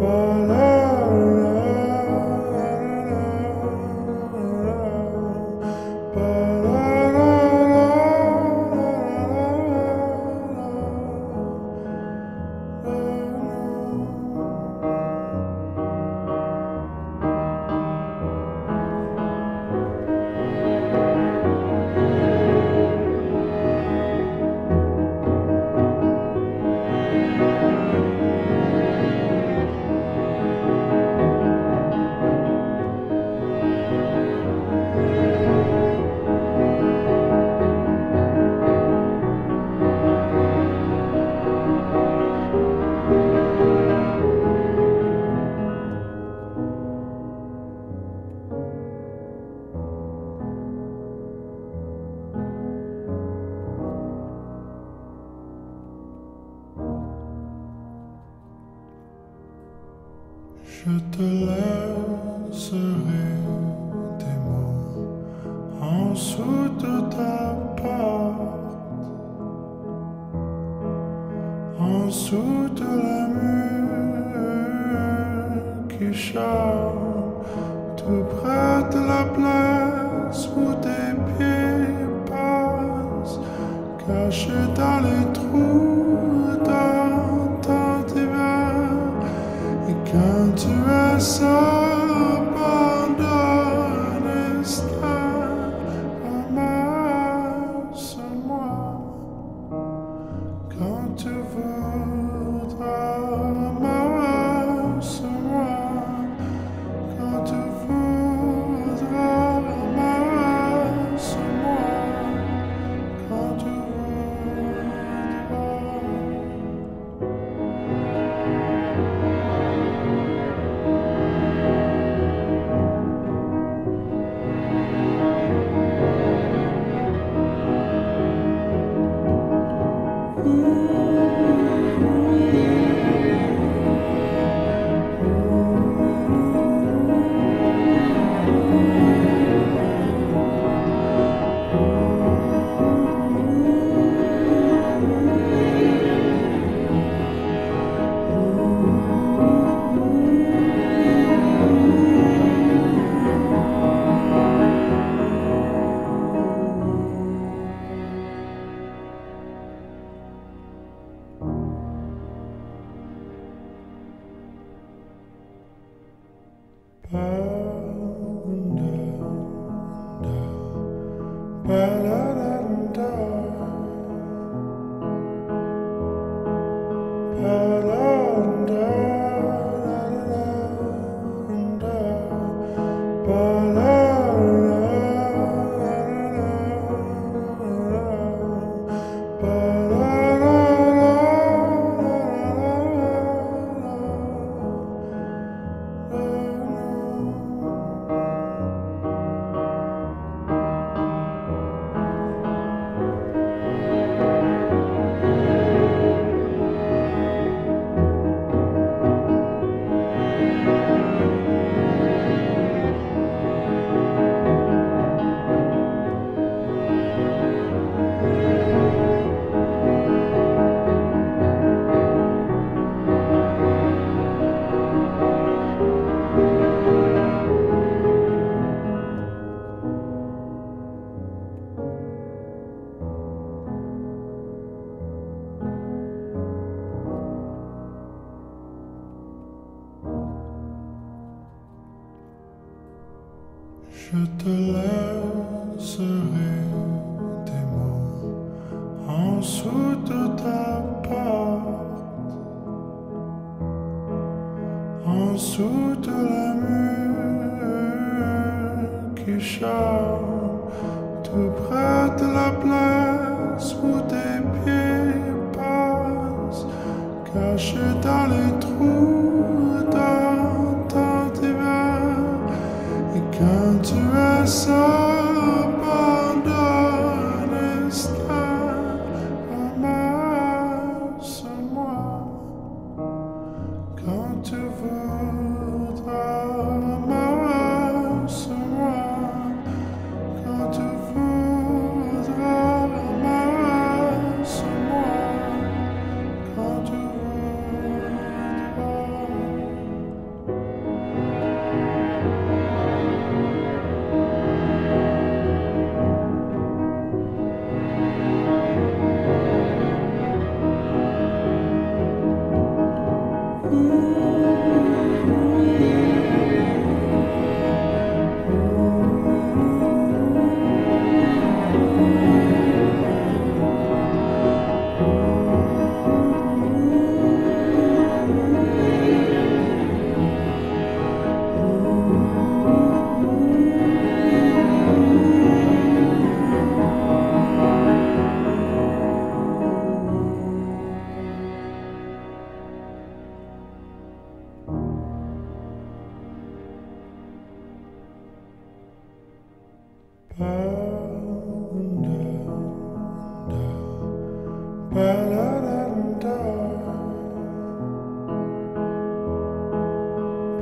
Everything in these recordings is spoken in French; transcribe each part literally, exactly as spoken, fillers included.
Je te laisserai des mots en dessous de ta porte, en dessous de la mur qui chante, tout près de la place où tes pieds passent, cachés dans les trous dans ton hiver. Et quand tu es seul, abandonné, ramasse-moi. Quand tu voudras, ramasse-moi. Quand tu voudras, ramasse-moi. Quand tu Je te laisserai des mots en dessous de ta porte, en dessous de la mur qui chante, tout près de la place où tes pieds passent, cachés dans les trous dans ton hiver. Et quand tu es seul, abandonné, ramasse-moi. Quand tu voudras, ramasse-moi. Quand tu voudras, ramasse-moi. Quand tu voudras.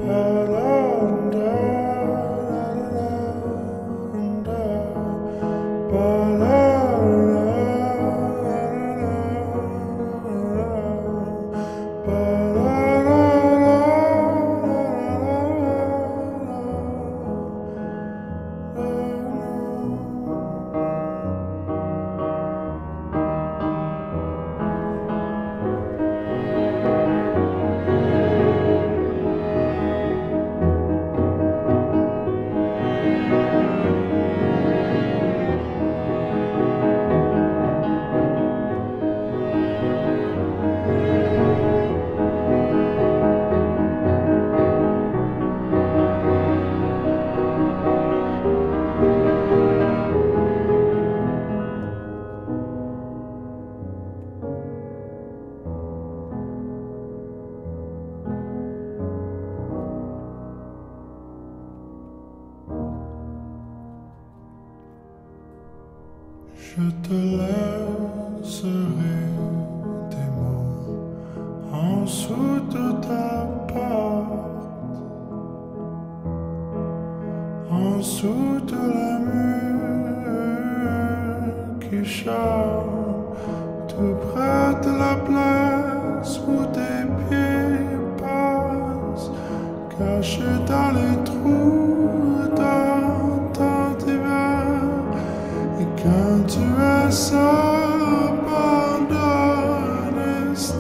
Je te laisserai des mots en dessous de ta porte, en dessous de la mur qui chante, tout près de la place où tes pieds passent, cachés dans les trous dans ton hiver. Et quand tu es seul, abandonné,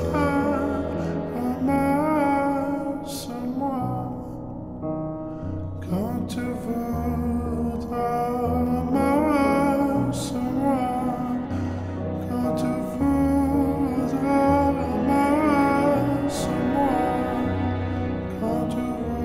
ramasse-moi. Quand tu voudras, ramasse-moi. Quand tu voudras, ramasse-moi. Quand tu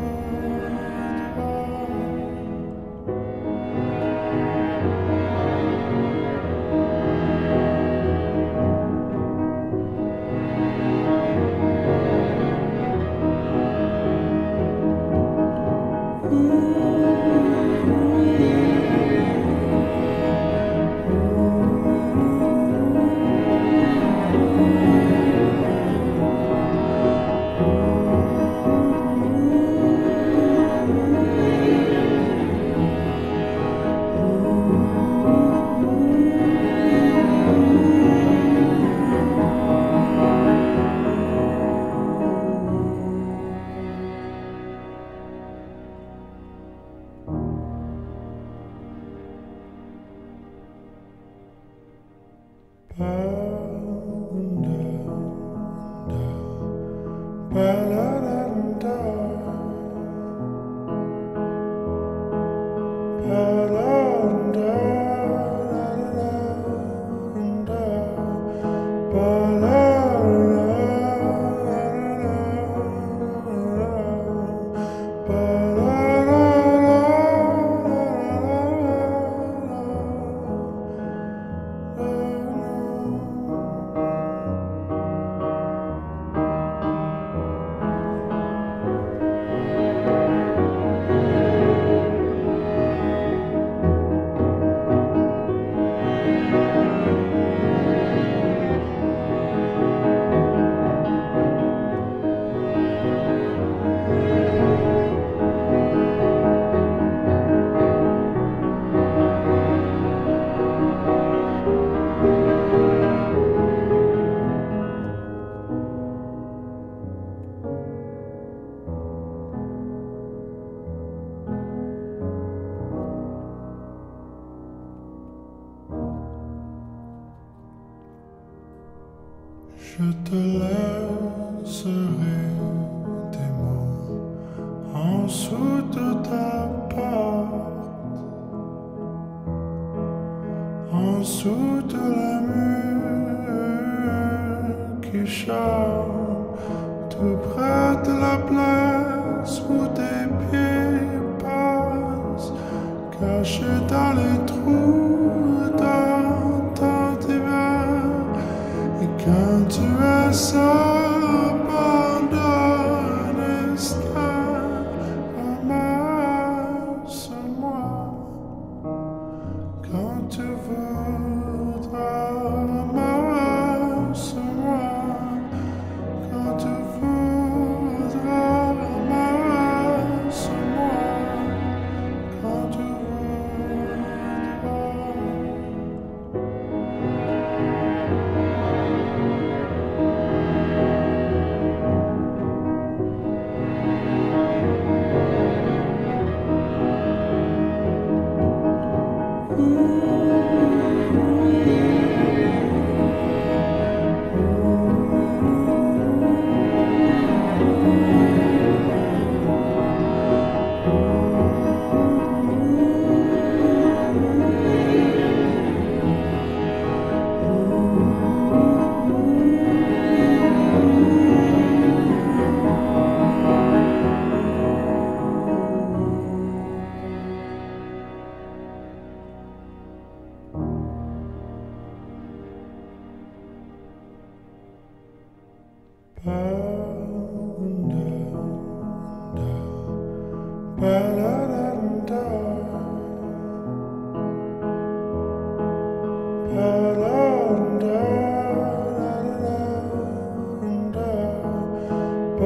Je te laisserai des mots en dessous de ta porte, en dessous de la mur qui chante, tout près de la place où tes pieds passent, cachés dans les trous dans ton hiver. Et quand tu es seul, abandonné, ramasse-moi. Quand tu voudras, ramasse-moi. Quand tu voudras, ramasse-moi.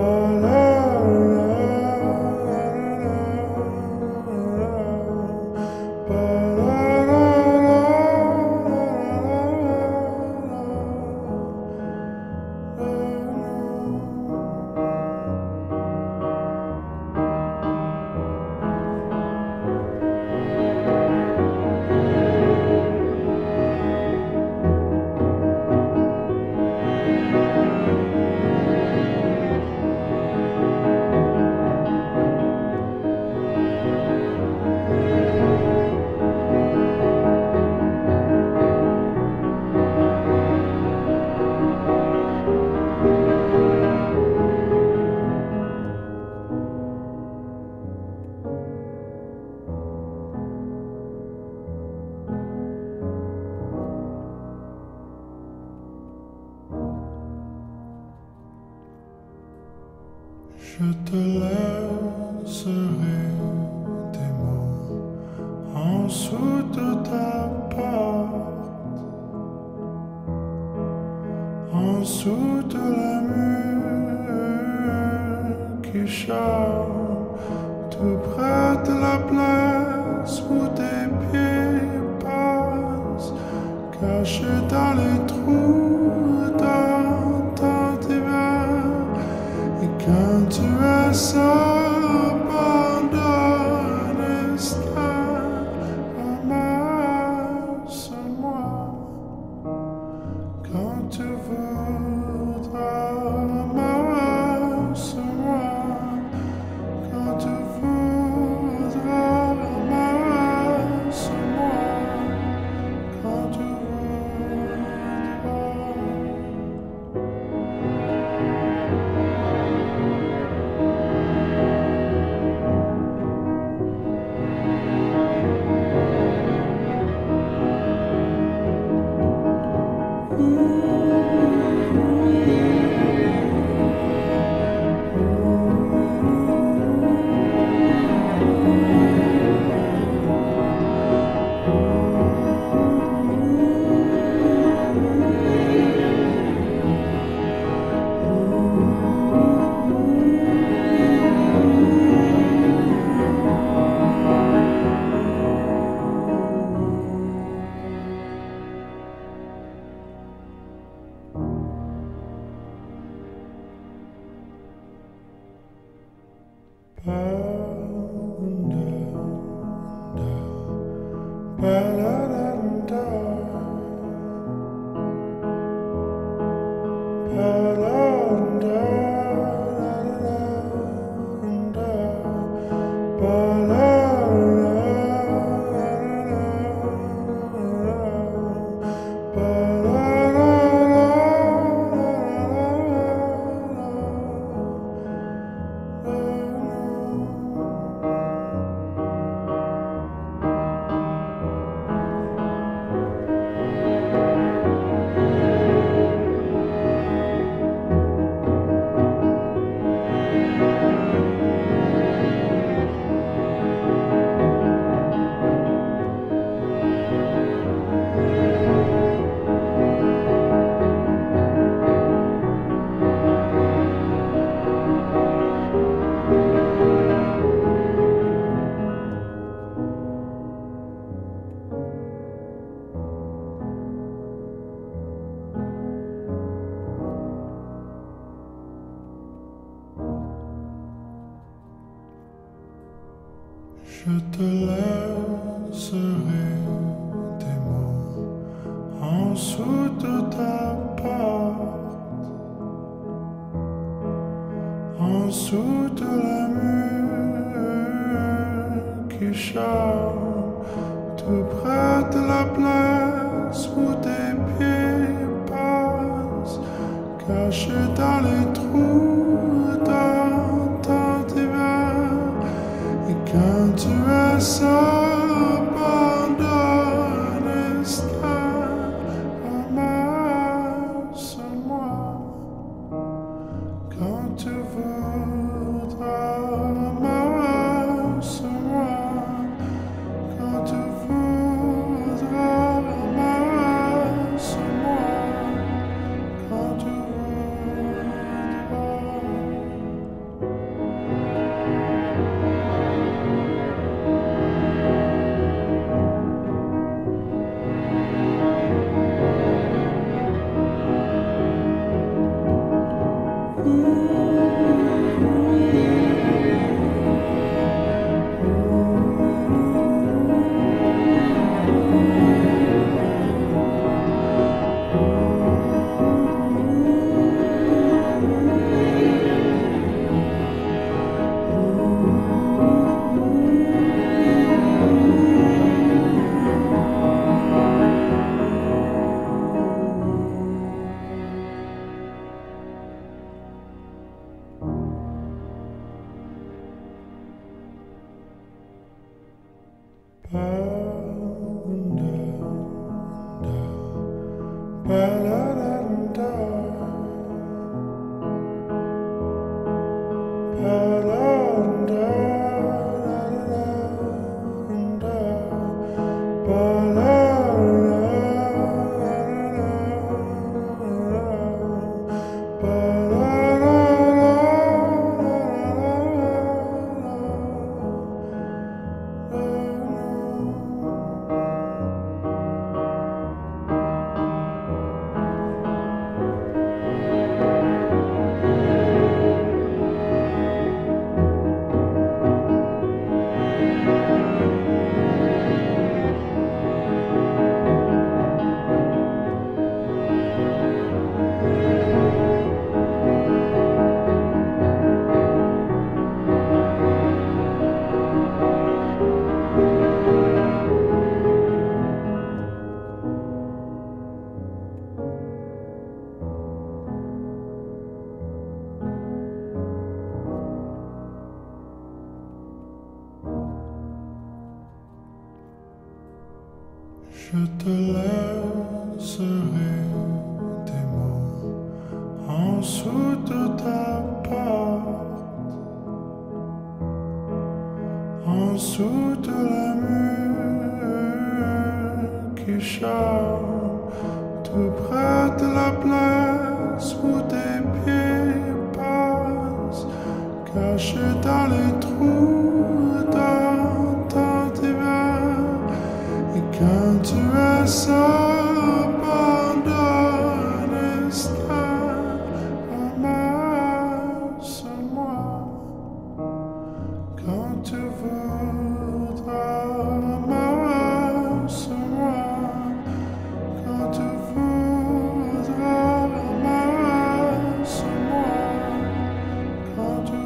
Je te laisserai des mots en dessous de ta porte, en dessous de la mur qui chante, tout près de la place où tes pieds passent, cachés dans les trous dans ton hiver. Et quand tu es seul, abandonné, ramasse-moi. Quand tu voudras, ramasse-moi. Quand tu voudras, ramasse-moi. Quand tu Je te laisserai des mots en dessous de ta porte, en dessous de la mur qui chante, tout près de la place où tes pieds passent, cachés dans les trous dans ton hiver. Et quand tu es seul, abandonné, ramasse-moi. Quand tu voudras, ramasse-moi. Quand tu voudras, ramasse-moi. Quand tu voudras. Je te laisserai des mots en dessous de ta porte, en dessous de la mur qui chante, tout près de la place où tes pieds passent, cachés dans les trous dans ton hiver. Et quand tu es seul, abandonné, ramasse-moi. Quand tu voudras, ramasse-moi. Quand tu voudras, ramasse-moi. Quand tu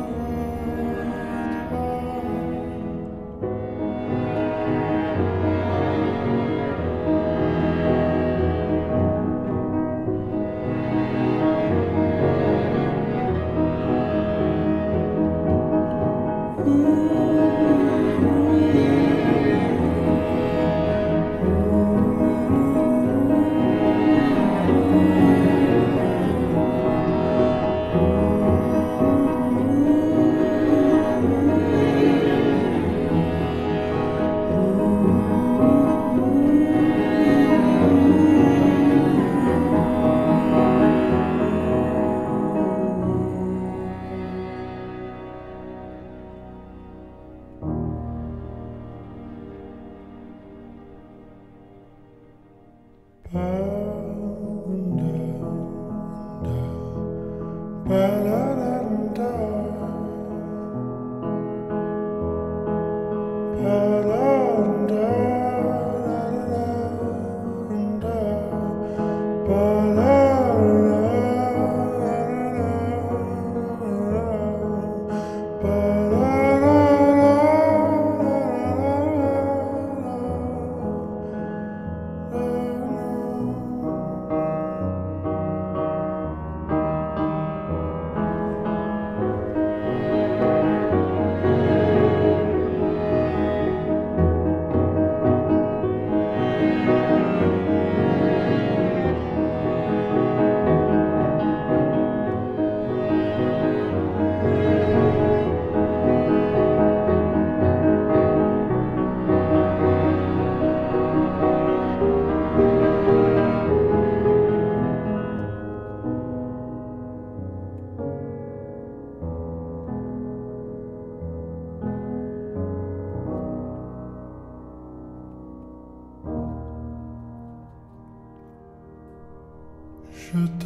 Je te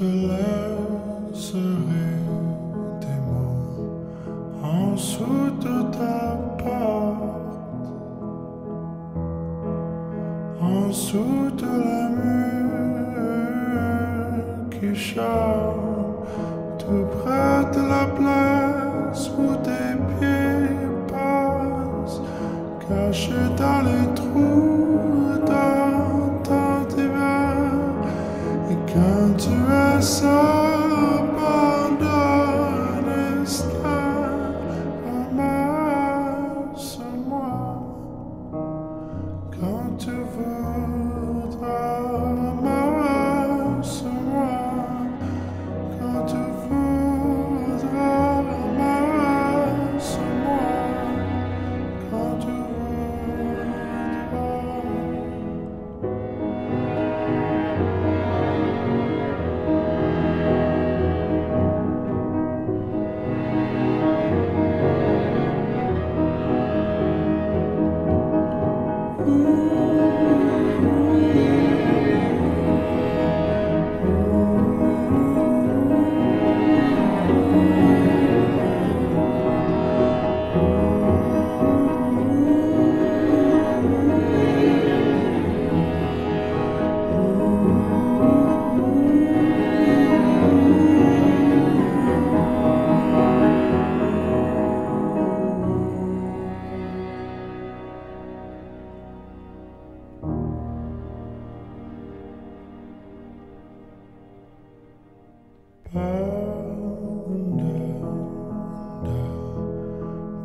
laisserai des mots en dessous de ta porte, en dessous de la mur qui chante, tout près de la place où tes pieds passent, cachés dans les trous dans ton hiver. Et quand tu es seul, abandonné, ramasse-moi. Quand tu voudras, ramasse-moi. Quand tu voudras, ramasse-moi.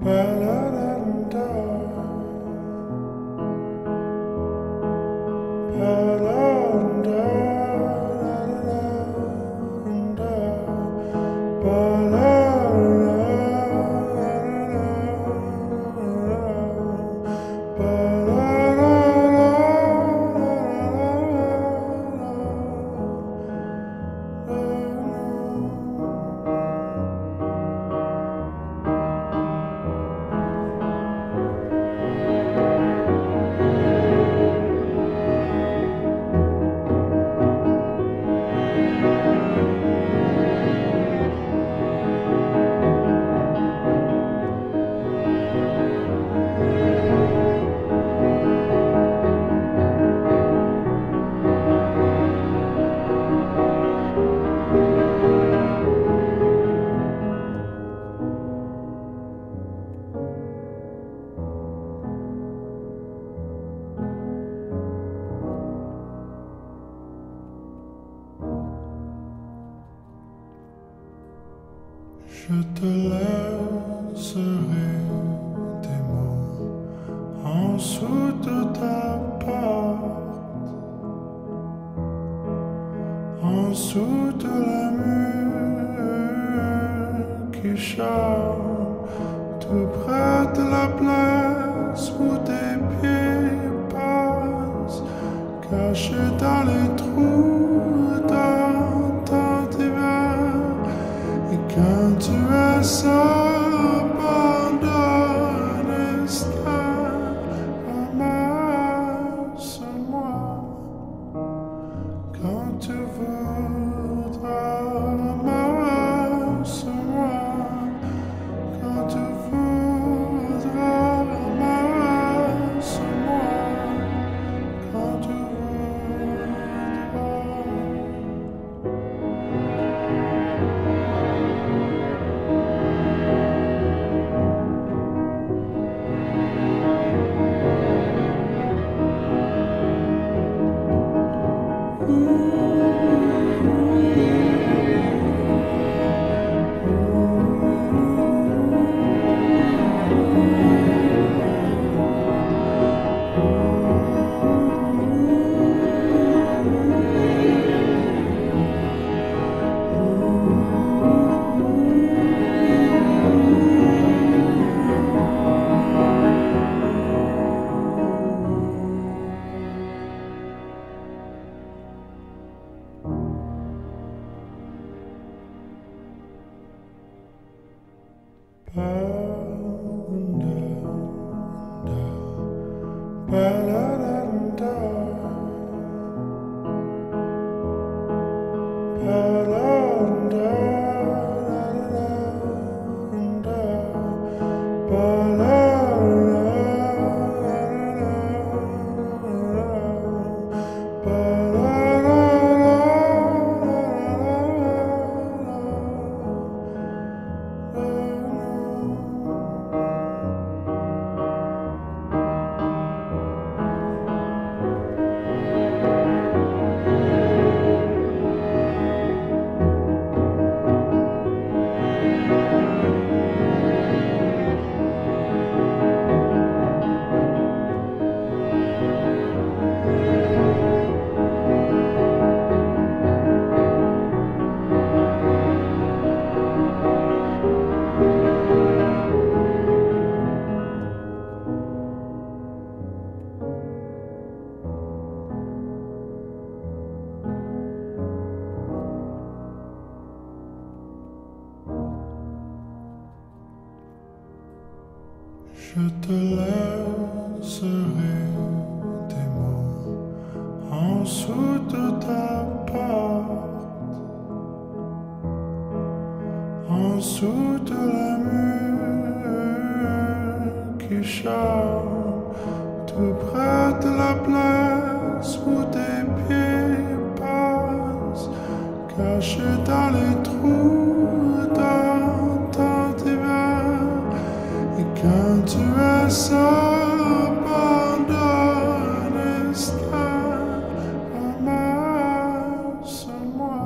Ba-da-da-da. Je te laisserai des mots en dessous de ta porte, en dessous de la mur qui chante, tout près de la place où tes pieds passent, cachés dans les trous dans ton hiver. Et quand tu es seul, abandonné, ramasse-moi. Quand tu voudras, ramasse-moi. Quand tu voudras, ramasse-moi. Quand tu Je te laisserai des mots en dessous de ta porte, en dessous de la mur qui chante, tout près de la place où tes pieds passent, cachés dans les trous dans ton hiver. Et quand tu es seul, abandonné, ramasse-moi.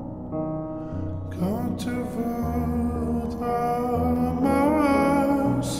Quand tu voudras, ramasse-moi.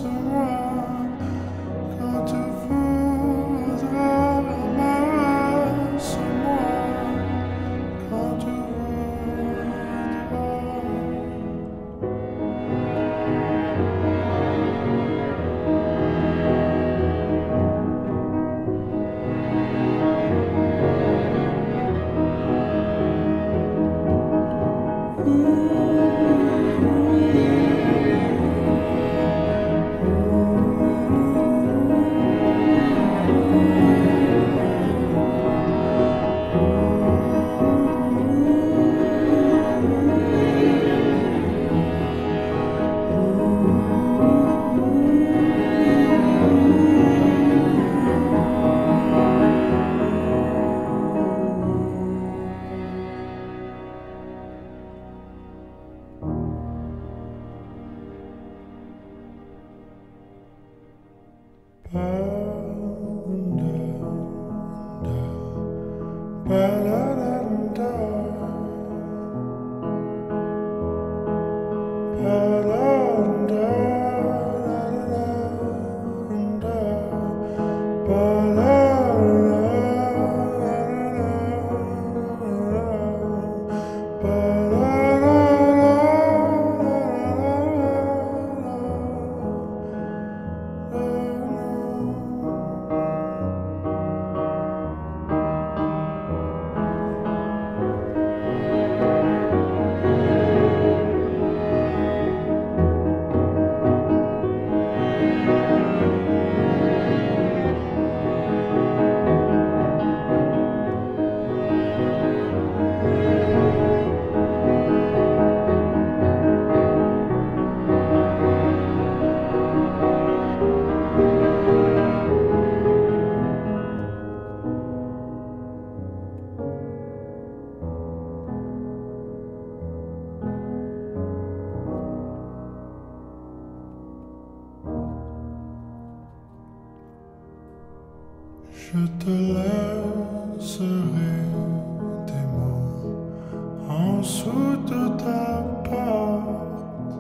Je te laisserai des mots en dessous de ta porte,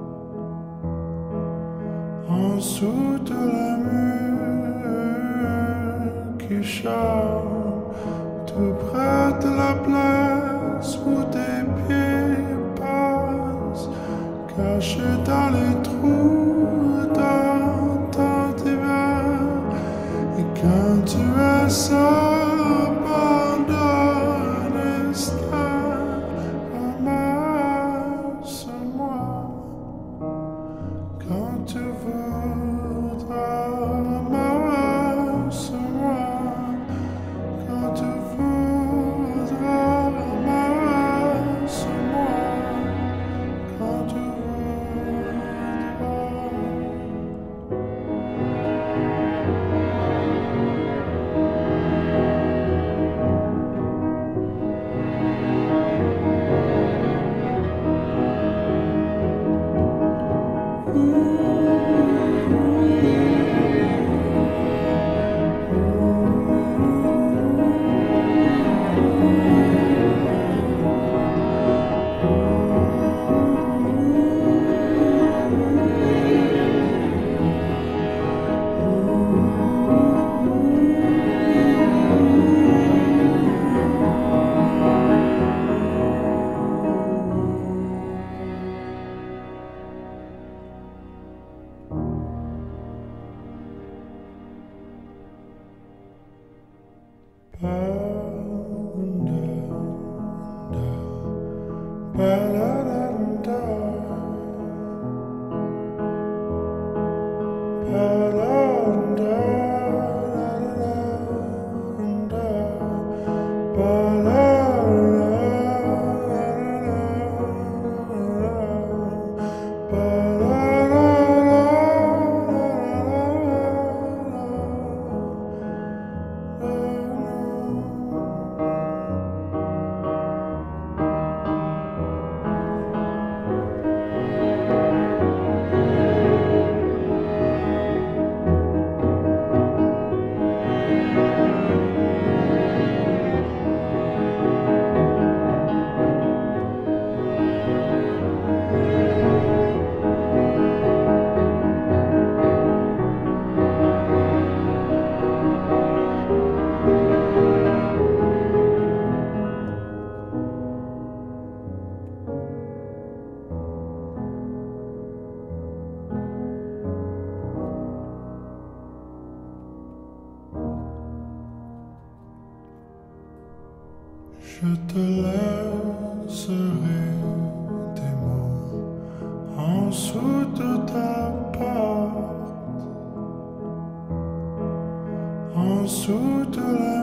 en dessous de la mur qui chante, tout près de la place où tes pieds passent, cachés dans les trous dans ton hiver. Et quand tu es seul, abandonné, ramasse-moi. Quand tu voudras, ramasse-moi. Quand tu voudras, ramasse-moi. Quand tu Je te laisserai des mots en dessous de ta porte, en dessous de la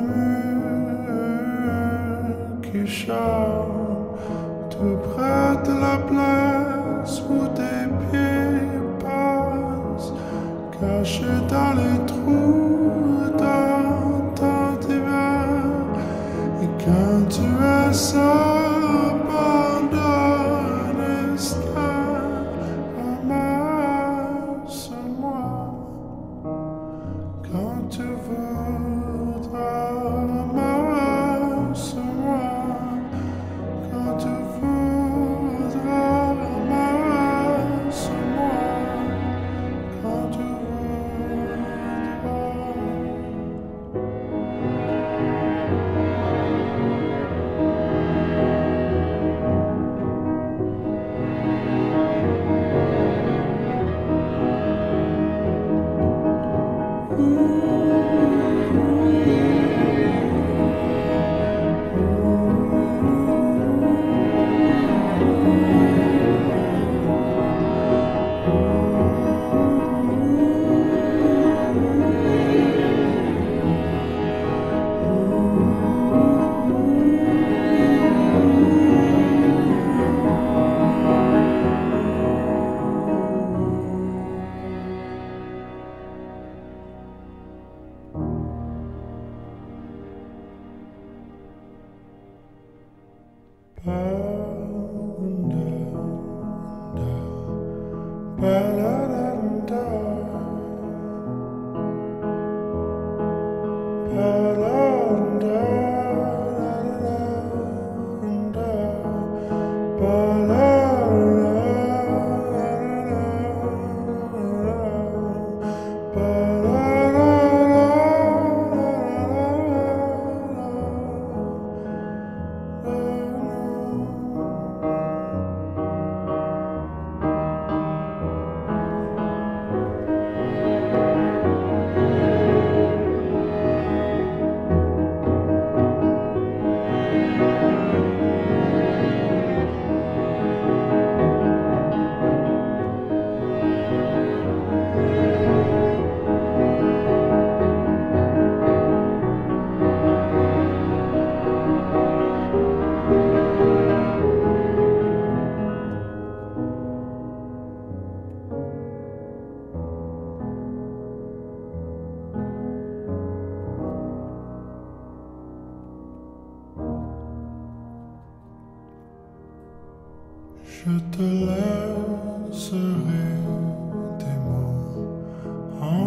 mur qui chante, tout près de la place où tes pieds passent, cachés dans les trous dans ton hiver. Et quand tu es seul, abandonné, ramasse-moi.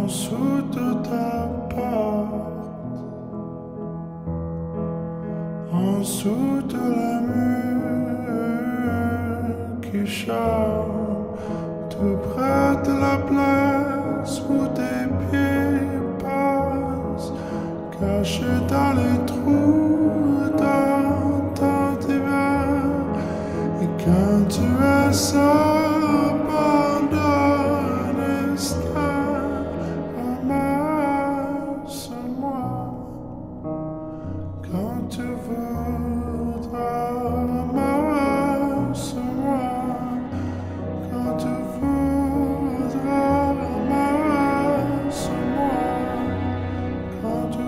dessous de ta porte, en dessous de la mur qui chante, tout près de la place où tes pieds passent, caché dans les trous dans ton hiver. Et quand tu es seul, abandonné, ramasse-moi. Quand tu voudras, ramasse-moi. Quand tu voudras, ramasse-moi. Quand tu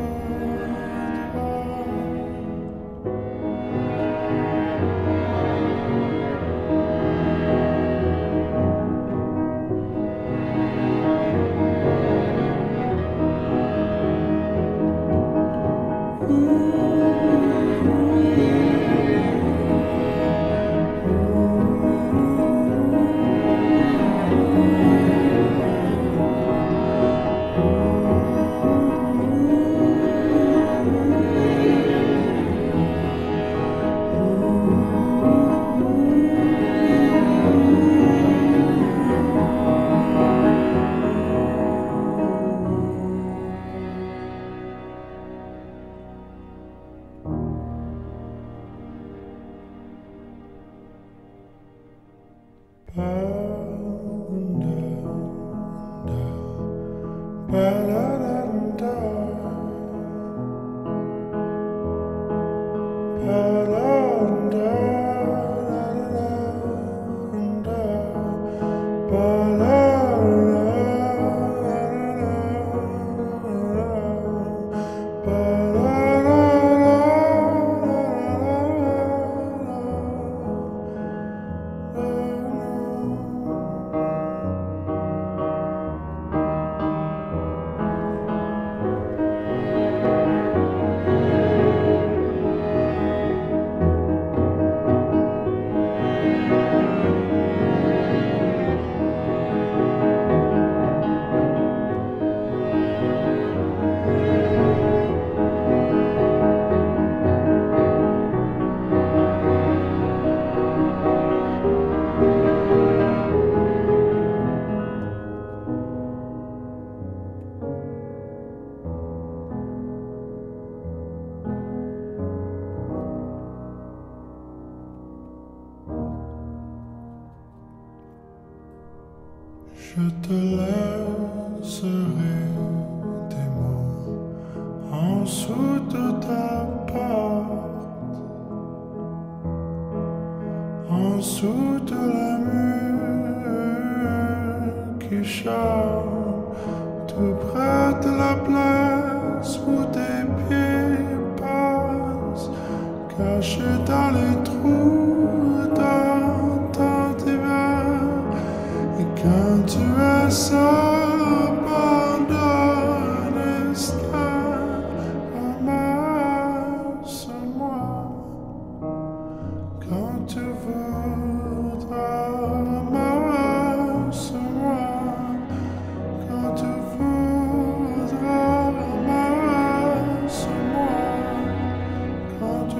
je te laisserai des mots en dessous de ta porte, en dessous de la mur qui chante, tout près de la place où tes pieds passent, caché dans les trous dans ton hiver. Et quand tu es seul, abandonné, ramasse-moi. Quand tu voudras, ramasse-moi. Quand tu voudras, ramasse-moi. Quand tu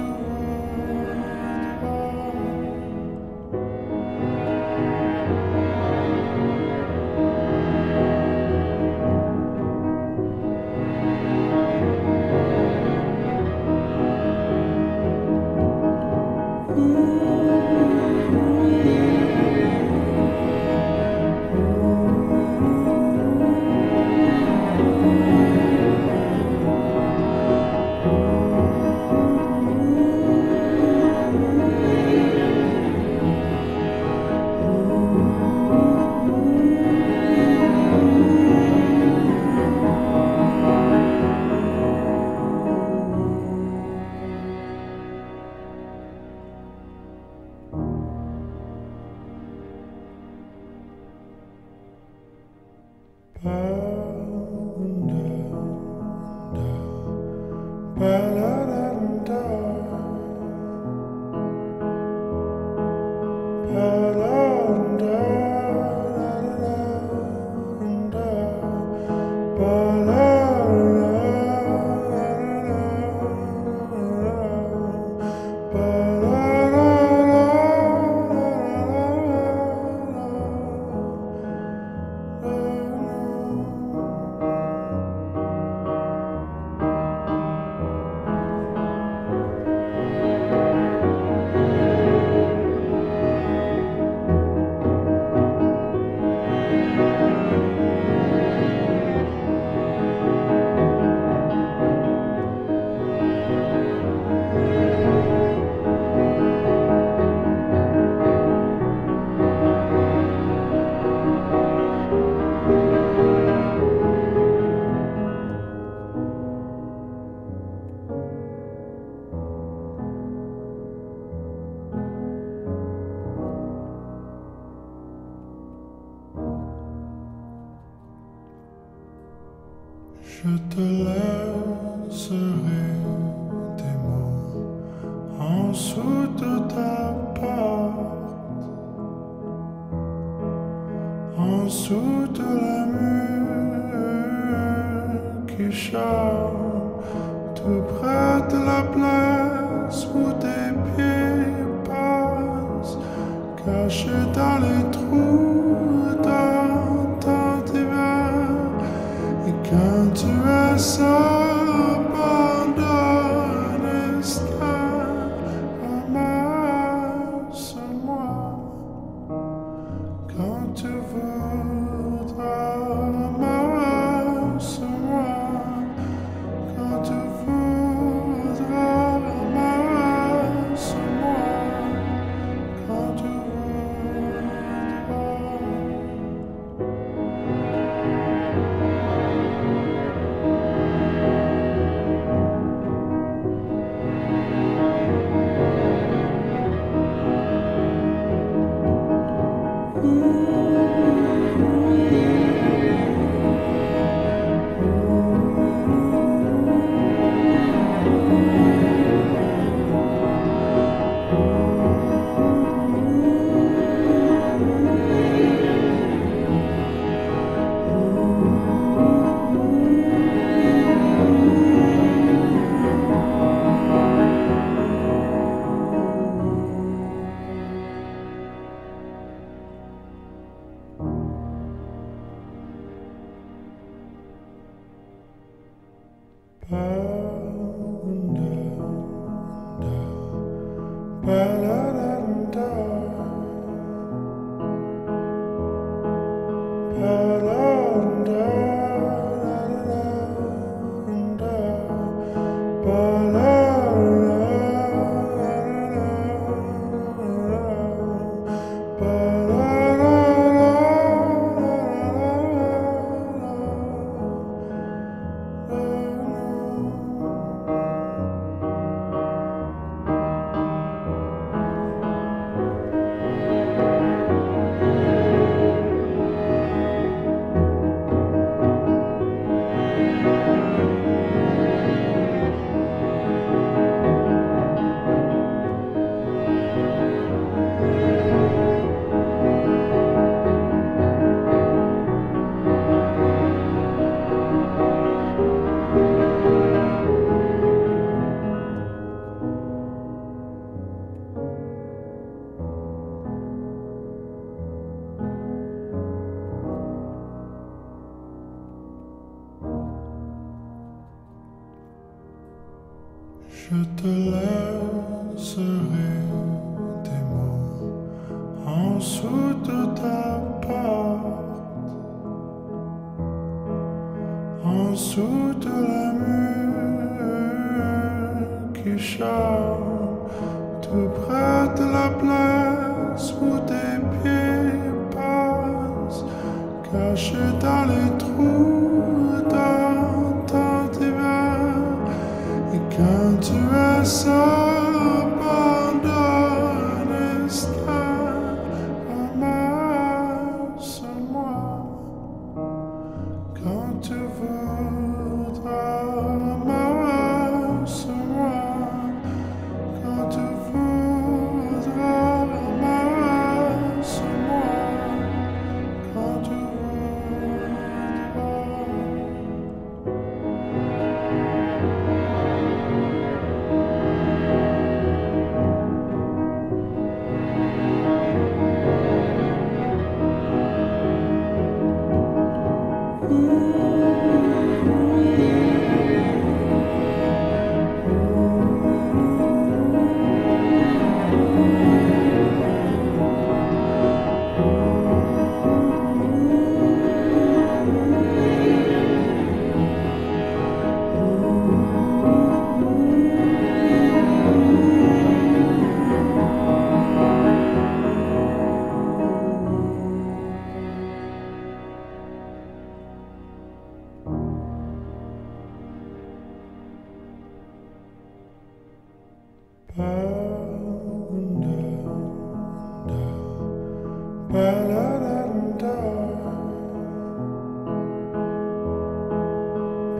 Ba-da-da-da-da-da-da. Je te laisserai des mots en dessous de ta porte, en dessous de la mur qui chante, tout près de la place où tes pieds passent, cachés dans les trous dans ton hiver. Et quand tu es seul, abandonné, ramasse-moi. Quand tu voudras, ramasse-moi. Quand tu voudras, ramasse-moi. Quand tu Je te laisserai des mots en dessous de ta porte, en dessous de la mur qui chante, tout près de la place où tes pieds passent, cachés dans les trous dans ton hiver. Et quand tu es seul, abandonné, ramasse-moi. Quand tu voudras, ramasse-moi. Quand tu voudras, ramasse-moi. Quand tu voudras.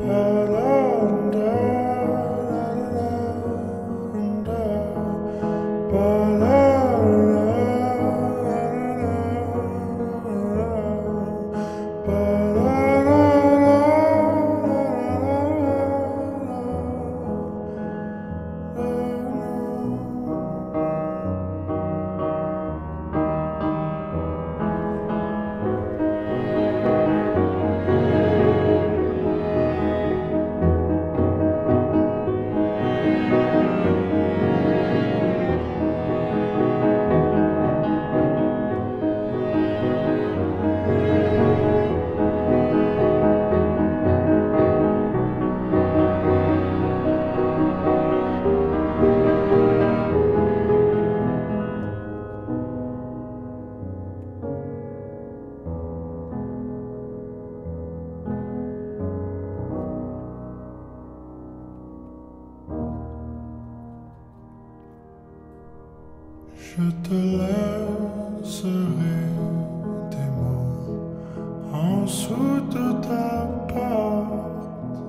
Je te laisserai des mots en dessous de ta porte,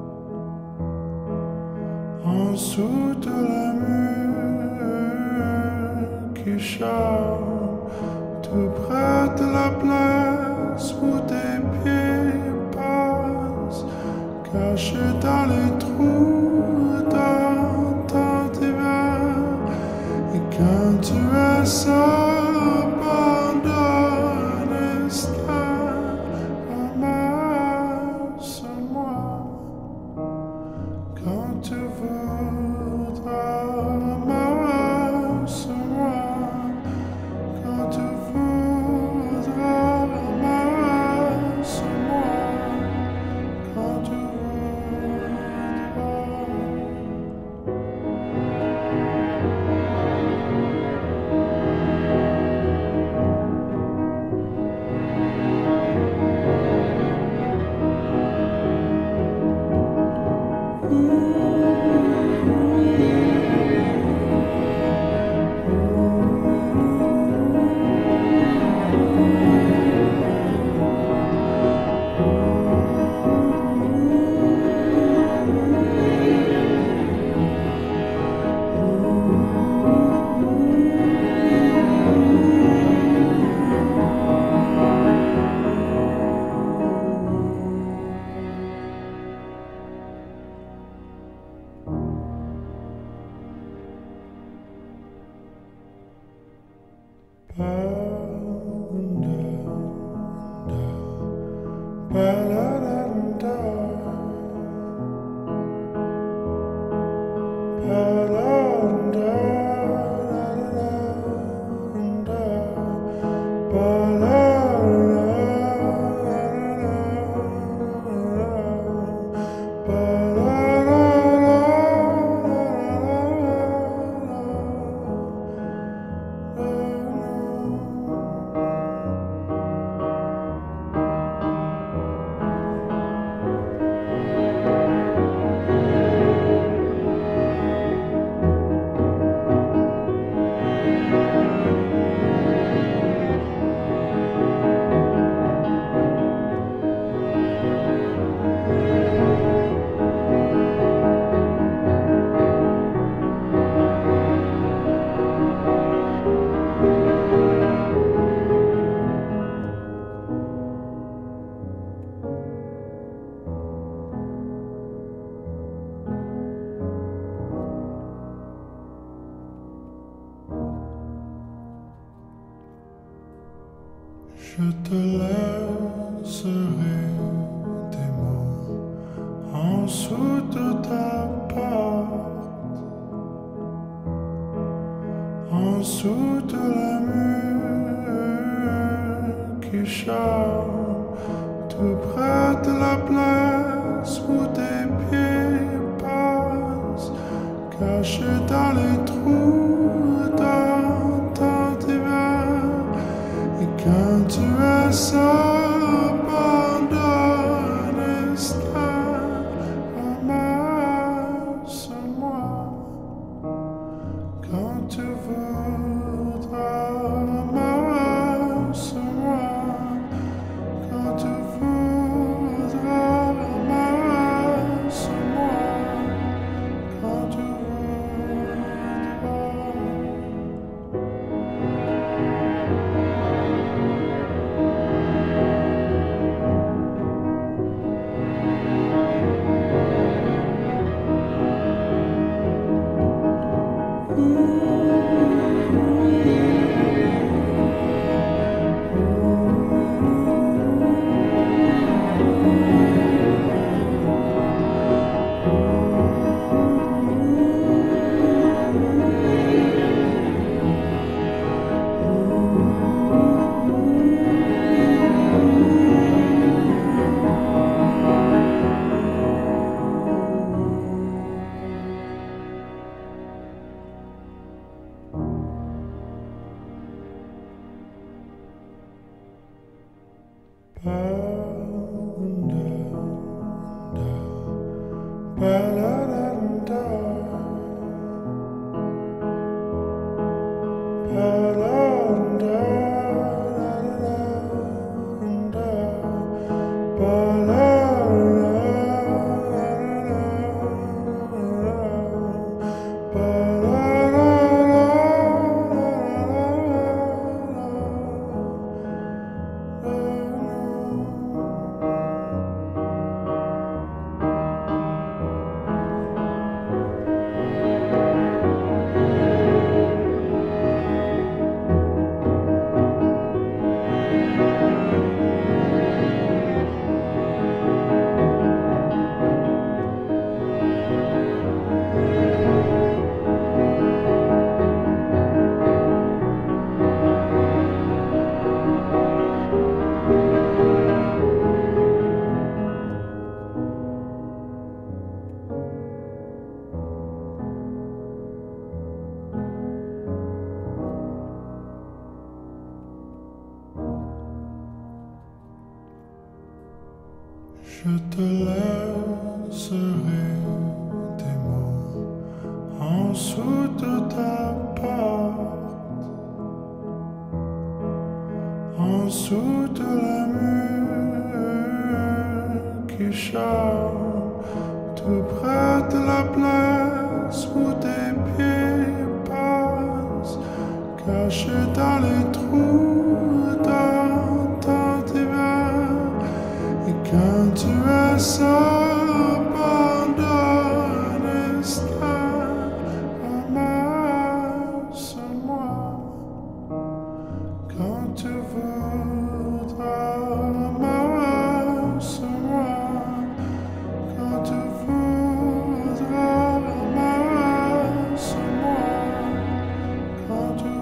en dessous de la mur qui chante tout près de la place où tes pieds passent, cachés dans les trous dans ton hiver. Et quand tu es seul, abandonné, ramasse-moi. Quand tu voudras, ramasse-moi. Quand tu voudras, ramasse-moi. Quand tu Je te laisserai des mots en dessous de ta porte, en dessous de la mur qui chante tout près de la place où tes pieds passent, cachés dans les trous dans ton hiver. Et quand tu es seul, abandonné, ramasse-moi. Quand tu voudras, ramasse-moi. Quand tu voudras, ramasse-moi. Je te laisserai des mots en dessous de ta porte, en dessous de la mur qui chante, tout près de la place où tes pieds passent, cachés dans les trous dans ton hiver. Et quand tu es seul, abandonné, ramasse-moi. Quand tu voudras, ramasse-moi. Quand tu voudras, ramasse-moi. Quand tu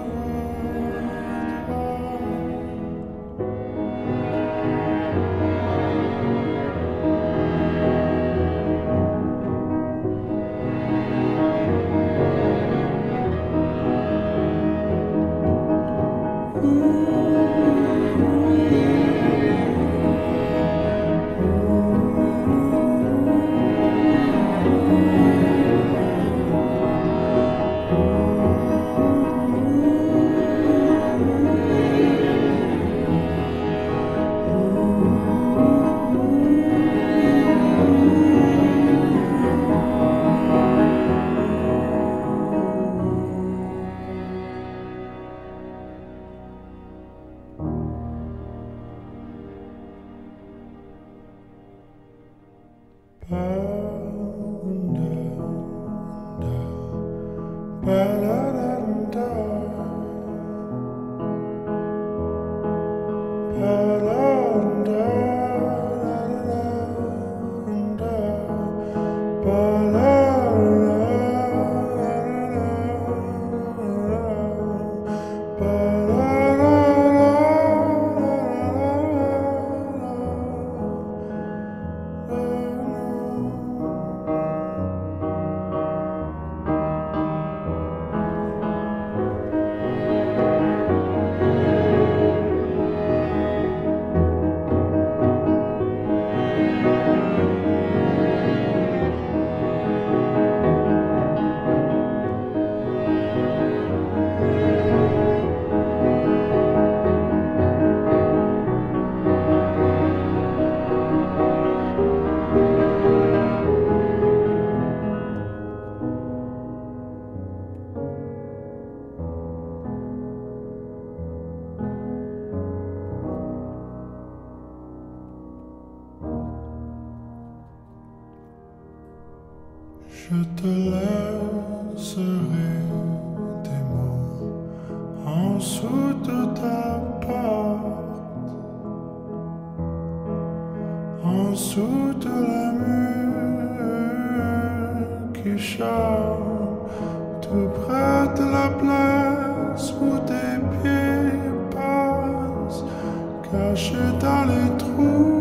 Je te laisserai des mots en dessous de ta porte, en dessous de la mur qui chante, tout près de la place où tes pieds passent, cachés dans les trous.